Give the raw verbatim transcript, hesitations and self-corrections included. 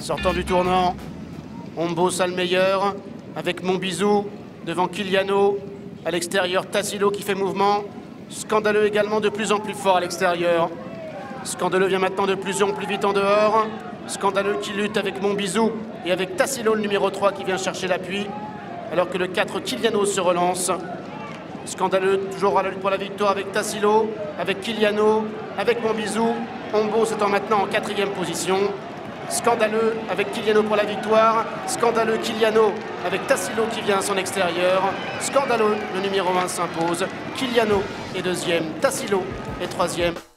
Sortant du tournant, Ombo sale meilleur, avec Monbizou, devant Kiliano, à l'extérieur Tassilo qui fait mouvement. Scandaleux également de plus en plus fort à l'extérieur. Scandaleux vient maintenant de plus en plus vite en dehors. Scandaleux qui lutte avec Monbizou et avec Tassilo le numéro trois qui vient chercher l'appui. Alors que le quatre Kiliano se relance. Scandaleux toujours à la lutte pour la victoire avec Tassilo, avec Kiliano, avec Monbizou. Ombo s'étant maintenant en quatrième position. Scandaleux avec Kiliano pour la victoire. Scandaleux Kiliano avec Tassilo qui vient à son extérieur. Scandaleux, le numéro un s'impose. Kiliano est deuxième, Tassilo est troisième.